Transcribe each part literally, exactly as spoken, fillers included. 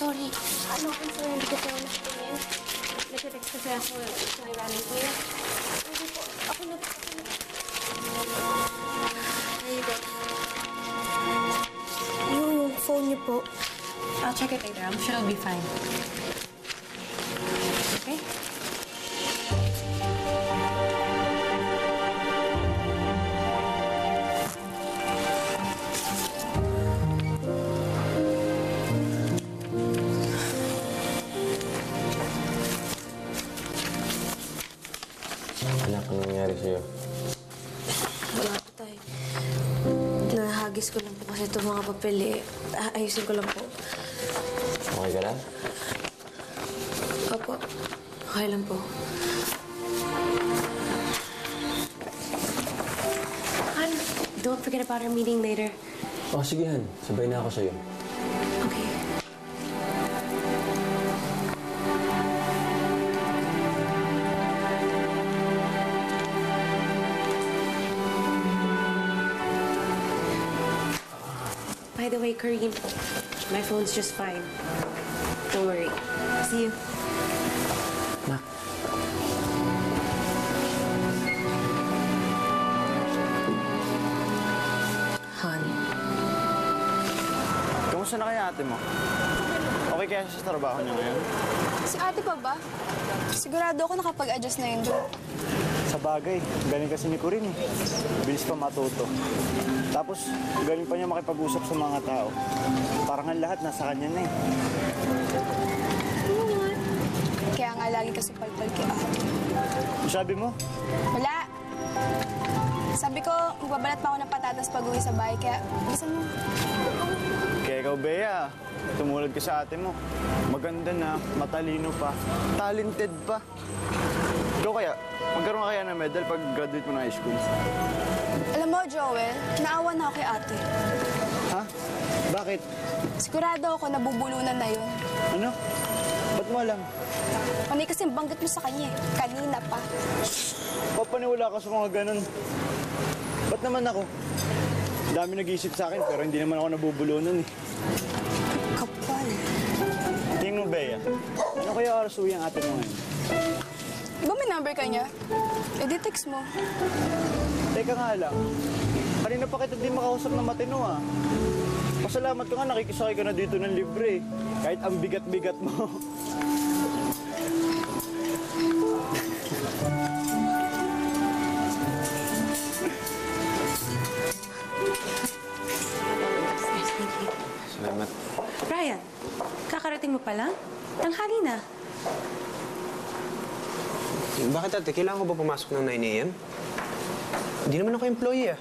sorry. Ano kung sorry, hindi ko tayo nakatingin. Nag-text kasi ako sa running ko. Hindi po, ako na, ako na. There you go. Yung phone niyo po. I'll check it later. I'm sure it'll be fine. Okay? Anak, anong nangyari sa'yo? Wala po tayo. Nahagis ko lang po kasi itong mga papel eh. Ayusin ko lang po. Okay ka lang? Opo. Okay lang po. Han, don't forget about our meeting later. Oh, sige, Han. Sabay na ako sa'yo. Okay. By the way, Corrine, my phone's just fine. Don't worry. See you. Nak. Han. Kamusta na kaya ate mo? Okay kaya siya sa trabaho niya ngayon? Si ate pa ba? Sigurado ako nakapag-adjust na yun doon. Sa bagay, galing kasi ni Corrine eh. Bilis pa matuto. Tapos, galing pa niya makipag-usap sa mga tao. Parang ang lahat nasa kanya na eh. Kaya nga lagi kasi palpal kay ate. Sabi mo? Wala! Sabi ko, magbabalat pa ako ng patatas pag-uwi sa bahay, kaya gusto mo. Kaya ikaw, Bea, tumulad ka sa ate mo. Maganda na, matalino pa, talented pa. Ikaw kaya, magkaroon ka kaya ng medal pag graduate mo ng high school? Alam mo, Joel, naawa na ako kay ate. Ha? Bakit? Sigurado ako nabubulunan na yun. Ano? Ba't mo alam? Panay kasi banggit mo sa kanya eh. Kanina pa. Papaniwala ka sa mga ganun. Ba't naman ako? Dami nag-iisip sa akin pero hindi naman ako nabubulunan eh. Kapal. Tingnan mo, Bea. Ano kaya oras uwi ang ate mo ngayon? Di ba may number ka niya? E di text mo. Teka nga lang. Kanina pa kita di makausap na matino ah. Pasalamat ka nga, nakikisakay ka na dito ng libre. Kahit ang bigat-bigat mo. Salamat. Ryan, kakarating mo pa lang? Tanghali na. Bakit ate? Kailangan ko ba pumasok ng nine a m? Hindi naman ako employee ah.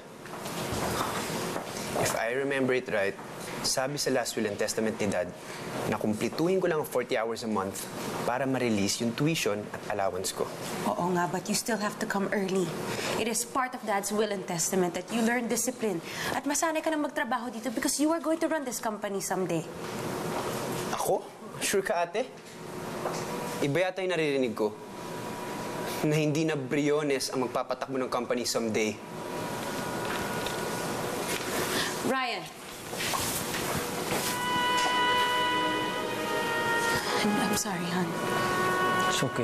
If I remember it right, sabi sa last will and testament ni Dad na kumplituhin ko lang ang forty hours a month para ma-release yung tuition at allowance ko. Oo nga, but you still have to come early. It is part of Dad's will and testament that you learn discipline at masanay ka na magtrabaho dito because you are going to run this company someday. Ako? Sure ka ate? Iba yata yung naririnig ko. Na hindi na Briones ang magpapatakbo ng company someday. Ryan. I'm, I'm sorry, hon. It's okay.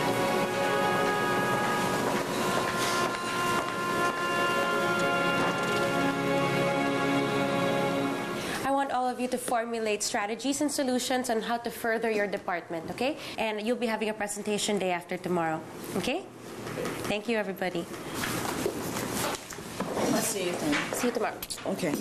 I want all of you to formulate strategies and solutions on how to further your department, okay? And you'll be having a presentation day after tomorrow, okay? Thank you, everybody. I'll see you then. See you tomorrow. Okay.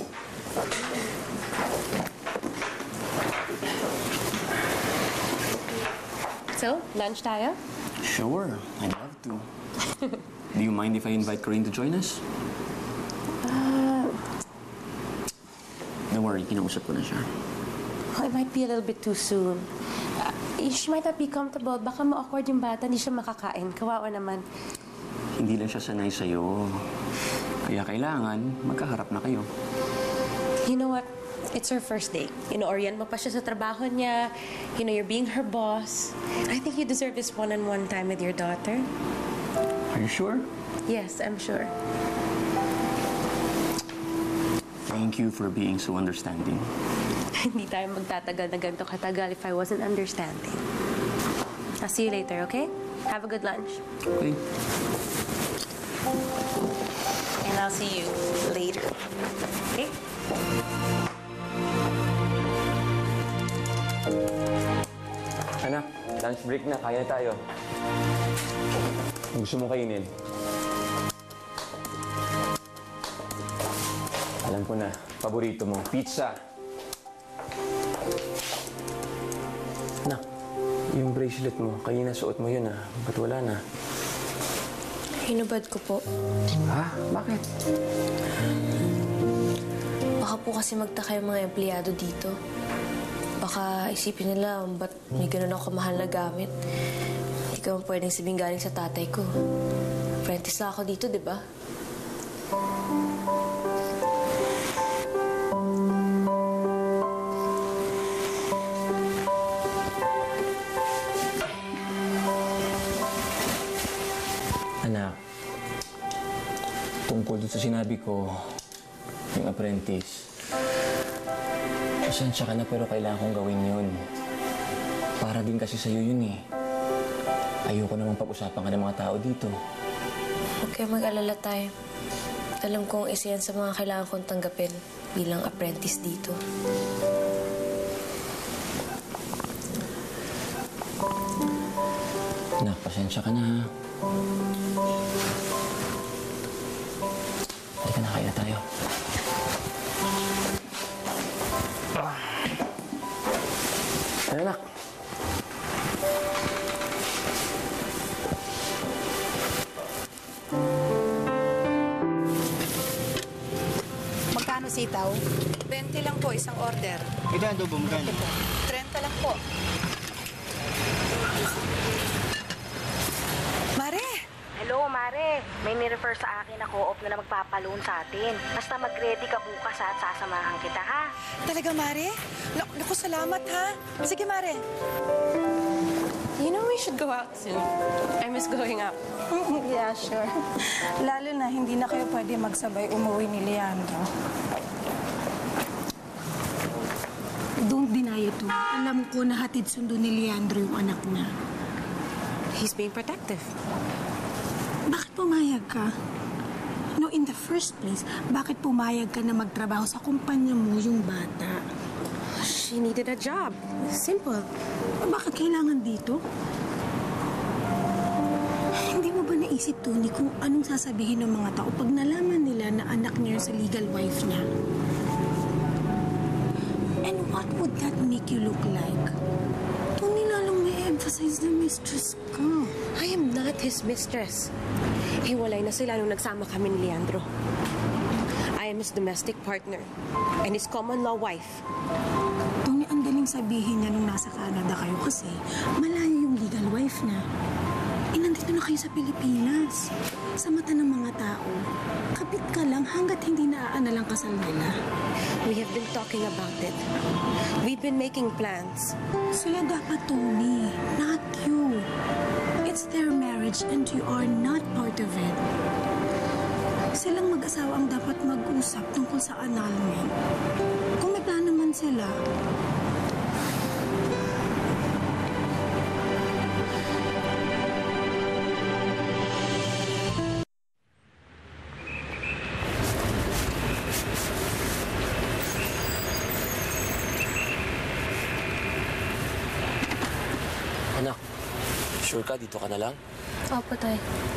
So, lunch tayo? Sure, I'd love to. Do you mind if I invite Corrine to join us? Uh, Don't worry, kinausap ko na siya. oh, it might be a little bit too soon. Uh, she might not be comfortable. Baka ma-awkward yung bata, hindi siya makakain. Kawawa naman. Hindi lang siya sanay sa'yo. Kaya kailangan, magkaharap na kayo. You know what? It's her first day. Ino-orient mo pa siya sa trabaho niya. You know, you're being her boss. I think you deserve this one-on-one time with your daughter. Are you sure? Yes, I'm sure. Thank you for being so understanding. Hindi tayo magtatagal na ganito katagal if I wasn't understanding. I'll see you later, okay? Have a good lunch. Okay. And I'll see you later. Okay? Anak, lunch break na. Kaya tayo. Gusto mo kainin? Alam ko na, paborito mo, pizza. Anak, yung bracelet mo, kanina suot mo yun ah. Ba't wala na? Hinubad ko po. Ha? Bakit? Baka po kasi magtaka yung mga empleyado dito. Baka isipin nila, ba't may ganun ako kamahal na gamit? Hindi ka man pwedeng sabihin galing sa tatay ko. Apprentice na ako dito, di ba? Anak, tungkol dito sa sinabi ko, yung apprentice, pasensya ka na pero kailangan kong gawin yun. Para din kasi sa'yo yun eh. Ayoko namang pag-usapan ka ng mga tao dito. Huwag kayo mag-alala tayo. Alam kong isa yan sa mga kailangan kong tanggapin bilang apprentice dito. Anak, pasensya ka na ha. Halika na, kain na tayo. Ano, anak? Magkano sitaw? twenty lang po, isang order. Ito ang adobo, magkano? thirty lang po. Mare! Hello, Mare. May nirefer sa akin na co-op na, na magpapaloon sa atin. Basta mag-ready ka bukas at sasamahan kita, ha? Talaga, Mare? Naku, naku, salamat, ha? Sige, Mare. You know, we should go out soon. I miss going out. Yeah, sure. Lalo na hindi na kayo pwede magsabay umuwi ni Leandro. Don't deny it. Alam ko na hatid sundo ni Leandro yung anak niya. He's being protective. Bakit pumayag ka? No, in the first place, bakit pumayag ka na magtrabaho sa kumpanya mo yung bata? She needed a job. Simple. Bakit kailangan dito? Hindi mo ba naisip, Tony, kung anong sasabihin ng mga tao pag nalaman nila na anak niya sa legal wife niya? And what would that make you look like? Tony, lalong may emphasize na mistress ka. I am not his mistress. Hiwalay na sila nung nagsama kami ni Leandro. I am his domestic partner and his common law wife. Tony, ang daling sabihin niya nung nasa Canada kayo kasi malayo yung legal wife na. Eh, nandito na kayo sa Pilipinas. Sa mata ng mga tao, kapit ka lang hanggat hindi naaan ang kasal nila. We have been talking about it. We've been making plans. Sila dapat, Tony, not you. It's their marriage and you are not part of it. Silang mag-asawa ang dapat mag-usap tungkol sa annulment. Kung may plan naman sila, Anak, sure ka? Dito ka na lang? Opo, tay.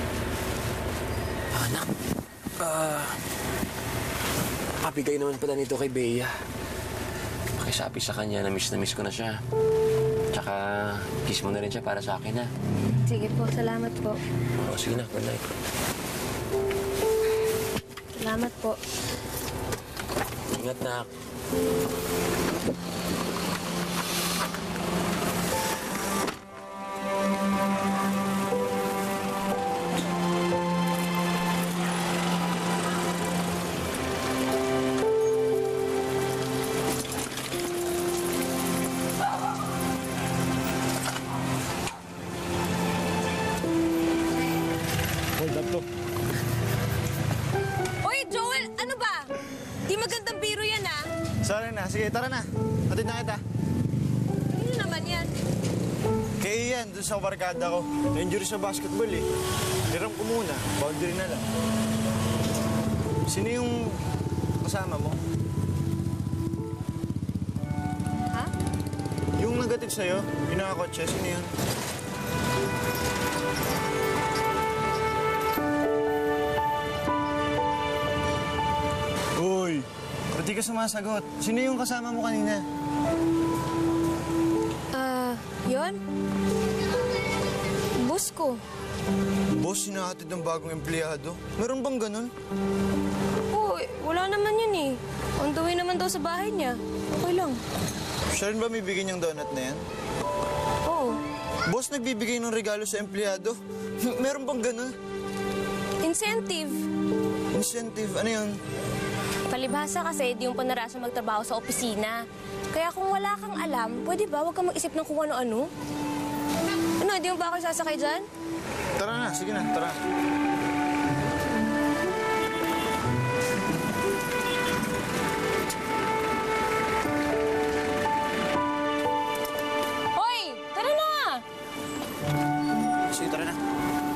Anak, ah... papigay naman pala nito kay Bea. Pakisabi sa kanya na miss na miss ko na siya. Tsaka, kiss mo na rin siya para sa akin, ha? Sige po, salamat po. O, sige na, good night. Salamat po. Ingat, nak. Hold up to. Oy, Joel, ano ba? Di magandang biro yan, ah. Sorry na. Sige, tara na. Hatid na kita. Ano naman yan? Kaya yan, dun sa barkada ko. Na-injury sa basketball eh. Hiram ko muna, boundary na lang. Sino yung kasama mo? Ha? Yung nagatid sa'yo, yung nakakotse, sino yun? Uy, ba't di ka sumasagot? Sino yung kasama mo kanina? Ah, yun? Boss ko. Boss, hinahatid ng bagong empleyado. Meron bang ganun? Oo, eh, wala naman yun eh. On the way naman daw sa bahay niya. Okay lang. Siya rin ba may bigay niyang donut na yan? Oo. Boss, nagbibigay ng regalo sa empleyado. Meron bang ganun? Incentive. Incentive? Ano yun? Palibhasa kasi di yung panaraso magtrabaho sa opisina. Kaya kung wala kang alam, pwede ba huwag kang mag-isip ng kung ano-ano? Ano, di mo ba ako sasakay dyan? Tara na, sige na, tara. Hoy! Tara na! Sige, tara na.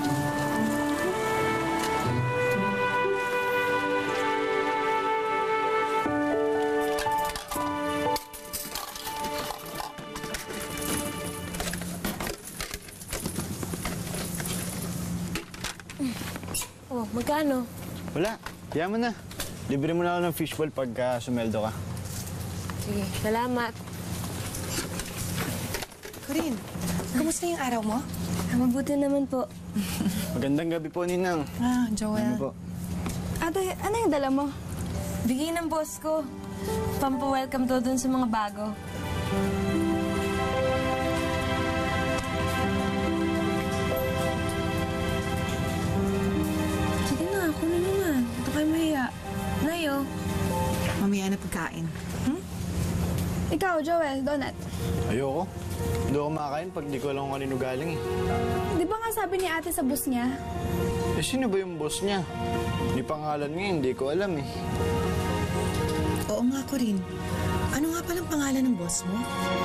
Oh, magkano? Wala, kaya mo na. Libre mo na ako ng fishball pagka sumeldo ka. Sige, salamat. Corrine, kamusta yung araw mo? Ah, mabuti naman po. Magandang gabi po, Ninang. Ah, Ano Joel. po? Ate, ano yung dala mo? Bigay ng boss ko. Pampa-welcome to dun sa mga bago. Sige na, kunin mo na. Ito kayo mahiya. Nayo. Mamaya na pagkain. Hmm? Ikaw, Joel, donut. Ayoko. Hindi ako makakain pag di ko alam kung kanino galing eh. Di ba nga sabi ni ate sa bus niya? Eh, sino ba yung boss niya? Ni pangalan niya, hindi ko alam eh. Oo nga, Corrine. Ano nga palang pangalan ng boss mo?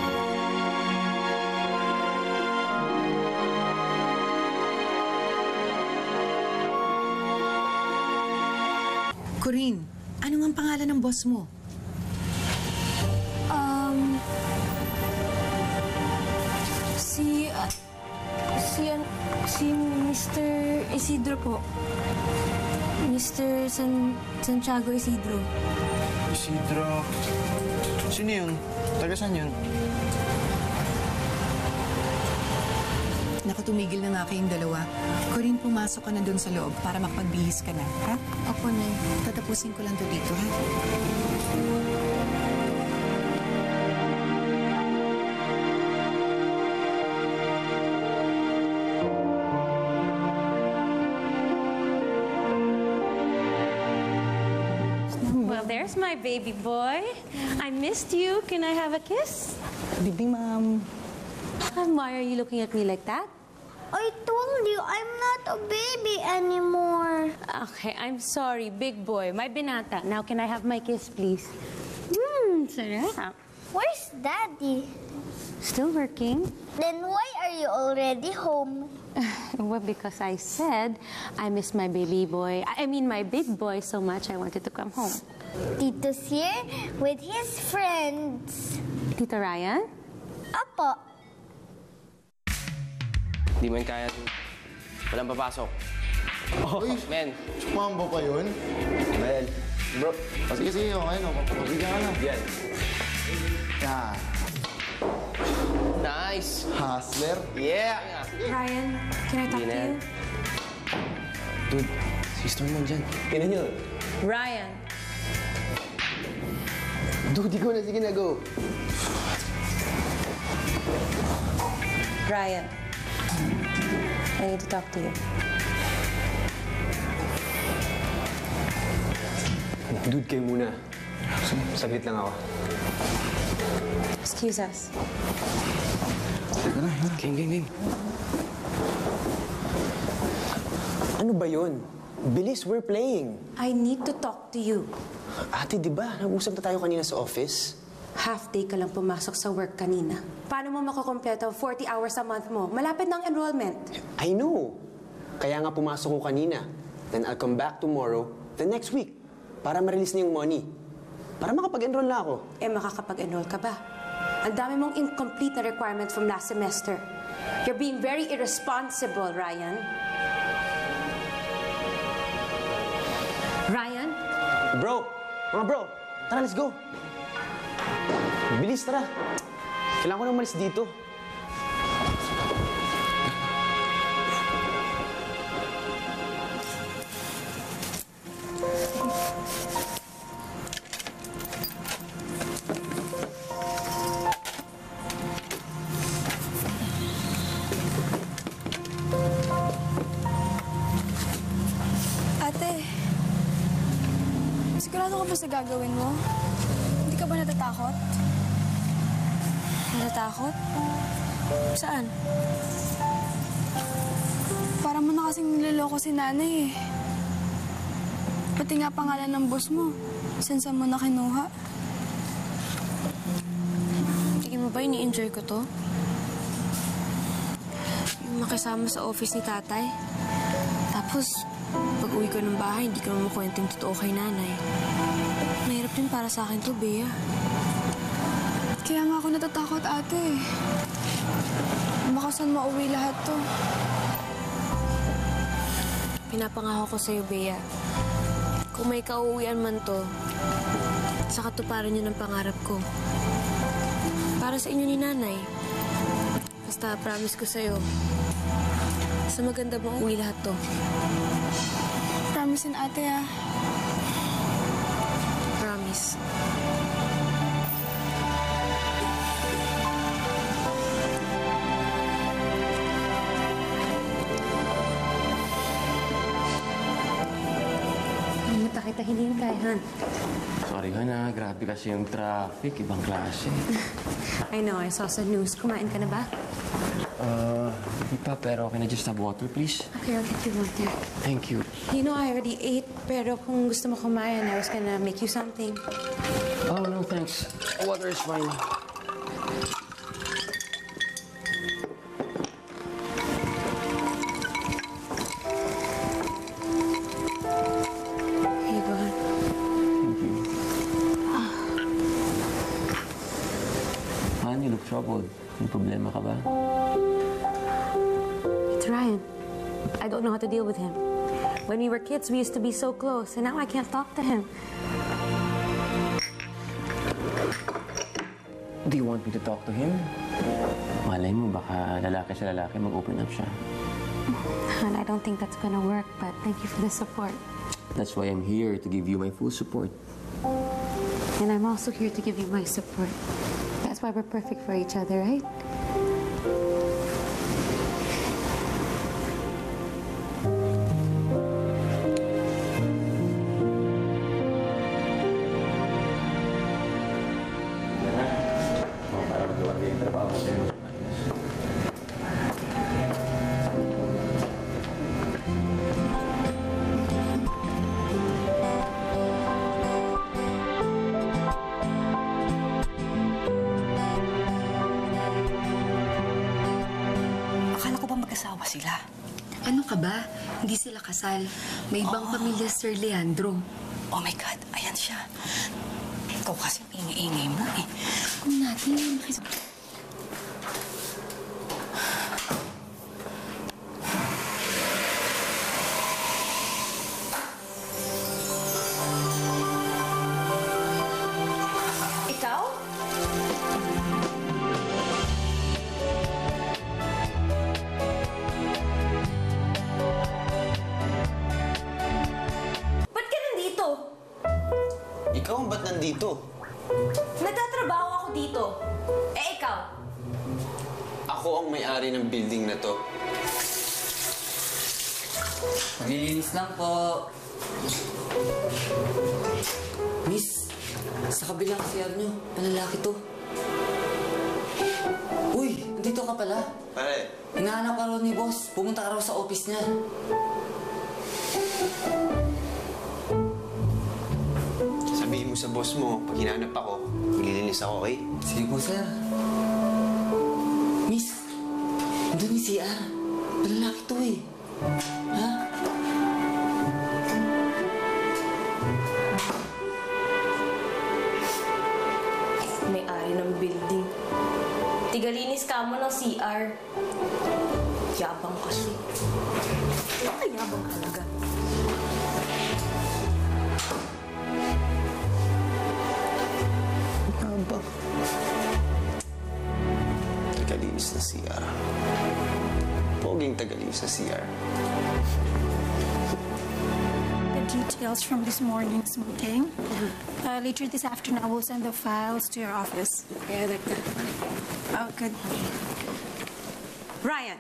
Corrine, ano nga ang pangalan ng boss mo? Um... Si... ah, si... an- si Mister Isidro po. Mister San... Santiago Isidro. Isidro... Sino yun? Taga saan yun? Nakatumigil na nga kayong dalawa. Corrine, pumasok ka na doon sa loob para makapagbihis ka na, ha? Opo, Nay. Tatapusin ko lang to dito, ha? Well, there's my baby boy. I missed you. Can I have a kiss? Baby, ma'am. Um, why are you looking at me like that? I told you I'm not a baby anymore. Okay, I'm sorry, big boy. My binata. Now, can I have my kiss, please? Hmm, sarap. Where's Daddy? Still working? Then why are you already home? Well, because I said I miss my baby boy. I mean, my big boy so much, I wanted to come home. Tito's here with his friends. Tito Ryan? Apo. Di man kaya. Walang papasok. Oh, Men. Sumambo pa yun? Well, Bro, oh, sige, sige, okay, no. Pabigyan ka na. yan. Yan. Nice. Hustler. Yeah. Ryan, can I talk to you? Dude, sister mo dyan. Tingnan nyo. Ryan. Dude, ikaw na. Sige na, go. Ryan. I need to talk to you. Dude, kayo muna. Saglit lang ako. Excuse us. Game, game, game. Ano ba yun? Bilis, we're playing. I need to talk to you. Ate, di ba? Nag-usap na tayo kanina sa office. Half day ka lang pumasok sa work kanina. Paano mo makukompleto forty hours a month mo? Malapit ng enrollment. I know. Kaya nga pumasok ko kanina. Then I'll come back tomorrow, the next week, para ma-release niya yung money. Para makapag-enroll na ako. Eh, makakapag-enroll ka ba? Ang dami mong incomplete na requirements from last semester. You're being very irresponsible, Ryan. Ryan? Bro! Mga bro! Tara, let's go! Bilis, tara! Kailangan ko na umalis dito. Ate, sigurado ka ba sa gagawin mo? Hindi ka ba natatakot? Natatakot? Saan? Para mo na kasing niloloko si nanay eh. Pati nga pangalan ng boss mo. Saan mo na kinuha? Tingin mo ba ini-enjoy ko to? Yung makisama sa office ni tatay. Tapos, pag uwi ko ng bahay, hindi ko naman makwento yung totoo kay nanay. Mahirap din para sa akin to, Bea. Kaya nga ako natatakot, ate. Baka saan mauwi lahat to. Pinapangako ko sa'yo, Bea. Kung may kauuwian man to, sa katuparan niyo ng pangarap ko. Para sa inyo ni nanay. Basta promise ko sa'yo, sa maganda mo uwi lahat to. Promise-in, ate, ah. Promise. Kita hindi na kaya, Han. Sorry, Han, ah. Grabe kasi yung traffic. Ibang klase. I know, I saw sa news. Kumain ka na ba? Uh, hindi pa, pero can I just have water, please? Okay, I'll get you water. Thank you. You know, I already ate, pero kung gusto mo kumain, I was gonna make you something. Oh, no, thanks. Water is fine. Troubled. May problema ka ba? It's Ryan. I don't know how to deal with him. When we were kids, we used to be so close, and now I can't talk to him. Do you want me to talk to him? Malay mo, baka lalaki sa lalaki mag-open up siya. And I don't think that's gonna work, but thank you for the support. That's why I'm here, to give you my full support. And I'm also here to give you my support. That's why we're perfect for each other, right? Sila. Ano ka ba? Hindi sila kasal. May ibang oh. pamilya, Sir Leandro. Oh my God, ayan siya. Ikaw kasi ingay-ingay mo eh. Kung natin, makis... Ikaw? Ikaw, ba't nandito? Nagtatrabaho ako dito. Eh, ikaw? Ako ang may-ari ng building na to. Maglilinis lang po. Miss, sa kabilang C R nyo, palalaki to. Uy, nandito ka pala. Pare. Hinahanap ka raw ni boss. Pumunta ka raw sa office niya. Sabihin mo mo sa boss mo, pag hinanap ako, maglilinis ako, okay? Sige po, sir. Miss, andun yung C R. Malalaki to eh. Ha? May-ari ng building. Tigalinis ka mo ng C R. Yabang kasi. Yabang talaga. Yabang. Tagalinis na C R. Poging tagalinis na C R. Details from this morning's meeting. Uh, later this afternoon, I will send the files to your office. Yeah, like that. Oh, good. Ryan.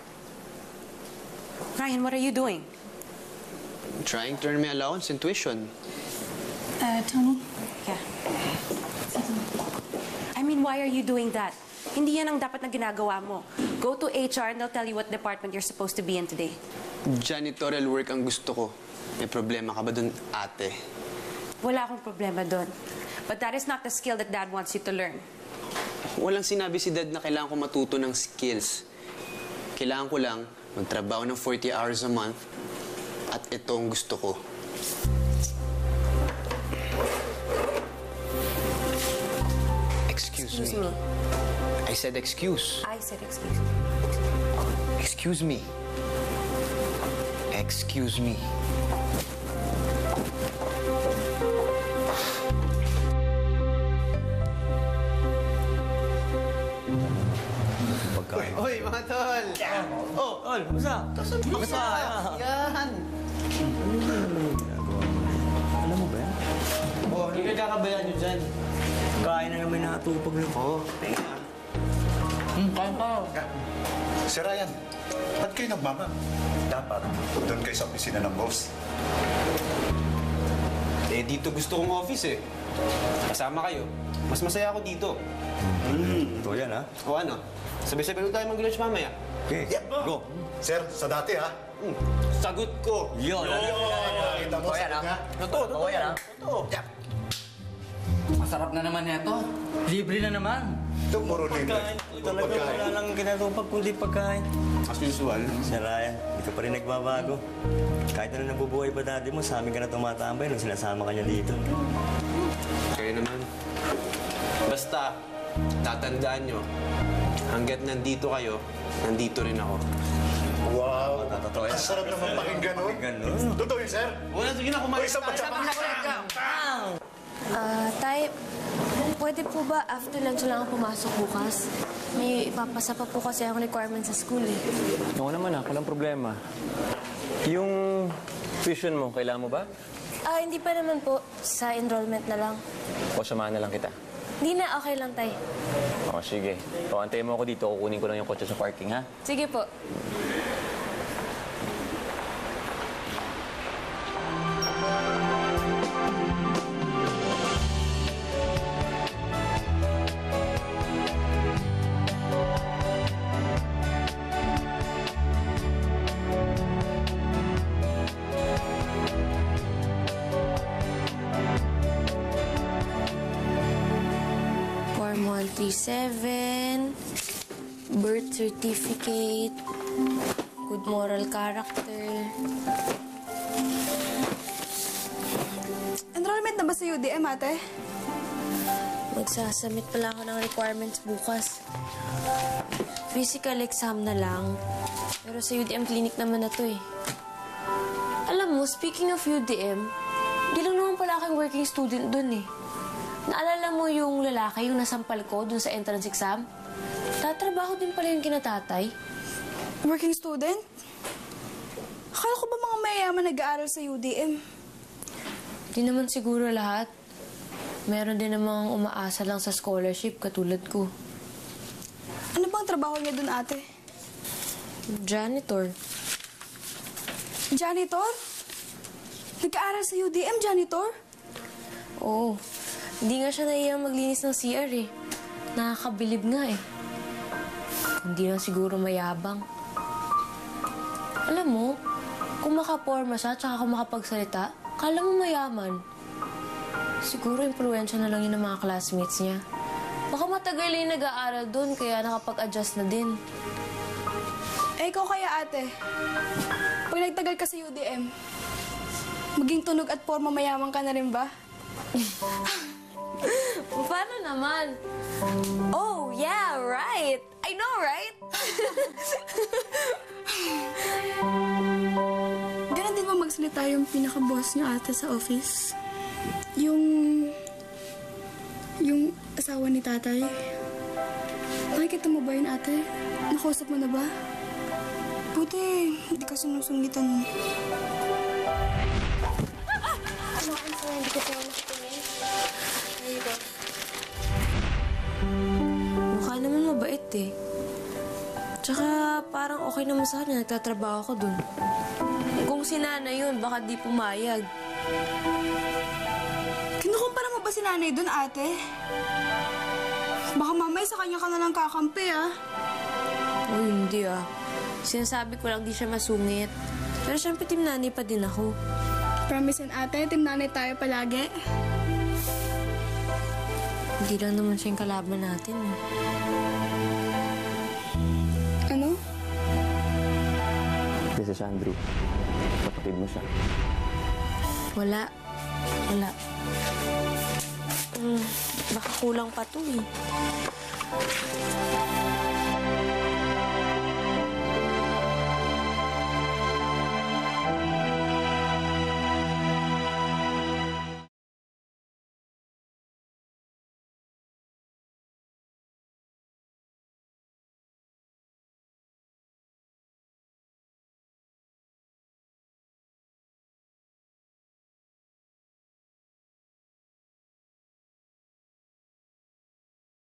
Ryan, what are you doing? I'm trying to earn my allowance and tuition. Uh, Tony? Yeah. I mean, why are you doing that? Hindi yan ang dapat na ginagawa mo. Go to H R and they'll tell you what department you're supposed to be in today. Janitorial work ang gusto ko. May problema ka ba dun, ate? Wala akong problema doon. But that is not the skill that Dad wants you to learn. Walang sinabi si Dad na kailangan ko matuto ng skills. Kailangan ko lang magtrabaho ng forty hours a month at ito ang gusto ko. Excuse, Excuse me. me. I said excuse. I said excuse me. Excuse me. Excuse me. Hoy, mga tol! Oh, Tol, musa? Musa! Yan! Alam mo ba yan? Oh, hindi nagkakabayaan nyo dyan. Kain na naman nakatupag lang. Oo. Hmm, kain pa. Si Ryan, ba't kayo nagmama? Dapat, doon kayo sa opisina ng boss. Eh, dito gusto kong office eh. Kasama kayo. Mas masaya ako dito. Hmm, ito yan ha? O ano? Sabay-sabay tayo mag-lunch mamaya. Okay, go. Sir, sa dati ha? Hmm. Sagot ko. Yun. Nakita mo, sagot niya. Totoo, totoo yan. Totoo. Masarap na naman ito. Libre na naman. Ito, puro libre. Puro Talaga pagkain. wala lang ginatupag kundi pagkain. As usual. Si Ryan, hindi ka pa rin nagbabago. Kahit na nabubuhay pa dati mo, sa amin ka na tumatambay nung sinasama ka niya dito. Kayo naman. Basta, tatandaan nyo, hanggat nandito kayo, nandito rin ako. Wow. Totoo yan. Ang sarap naman pakinggan nun. Pakinggan nun. Totoo yun, sir. Wala, sige na, kumain O, isang patsapa. Ah, Tay, pwede po ba after lunch lang ako pumasok bukas? May ipapasa pa po kasi ang requirements sa school eh. Oo naman ah, walang problema. Yung tuition mo, kailangan mo ba? Ah, hindi pa naman po. Sa enrollment na lang. O samahan na lang kita? Hindi na, okay lang, Tay. O sige. O antayin mo ako dito, kukunin ko lang yung kotse sa parking ha? Sige po. Form one three seven, birth certificate, good moral character. Enrollment na ba sa U D M, ate? Magsasubmit pala ako ng requirements bukas. Physical exam na lang. Pero sa U D M clinic naman na to eh. Alam mo, speaking of U D M, di lang naman pala akong working student dun eh. Naalala mo yung lalaki, yung nasampal ko dun sa entrance exam? Tatrabaho din pala yung kinatatay. Working student? Akala ko ba mga mayayaman nag-aaral sa U D M? Di naman siguro lahat. Meron din namang umaasa lang sa scholarship katulad ko. Ano bang trabaho niya dun, ate? Janitor. Janitor? Nag-aaral sa U D M, janitor? Oo. Hindi nga siya nahiyang maglinis ng C R eh. Nakakabilib nga eh. Hindi lang siguro mayabang. Alam mo, kung makaporma siya at saka kung makapagsalita, kala mo mayaman. Siguro impluensya na lang yun ng mga classmates niya. Baka matagal yung nag-aaral doon, kaya nakapag-adjust na din. Eh, ikaw kaya ate, pag nagtagal ka sa U D M, maging tunog at forma mayaman ka na rin ba? Paano naman? Oh, yeah, right! I know, right? Ganon din ba magsalita yung pinaka-boss niyo ate sa office? Yung... yung asawa ni tatay? Nakikita mo ba yun ate? Nakausap mo na ba? Buti, hindi ka sinusungitan mo. Ano ang sa hindi ko siya nakitingin? Ayun. Mukha naman mabait eh. Tsaka parang okay naman sa kanya, nagtatrabaho ko dun. Kung si nanay yun, baka di pumayag. Kinukumpara mo ba si nanay dun, ate? Baka mamay sa kanya ka na lang kakampi, ah. Oh, hindi ah. Sinasabi ko lang di siya masungit. Pero syempre, team nanay pa din ako. Promise yan, ate. Team nanay tayo palagi. Hindi lang naman siya yung kalaban natin. Eh. Ano? This is Andrew. Kapatid mo siya. Wala. Wala. Mm, baka kulang pa to eh.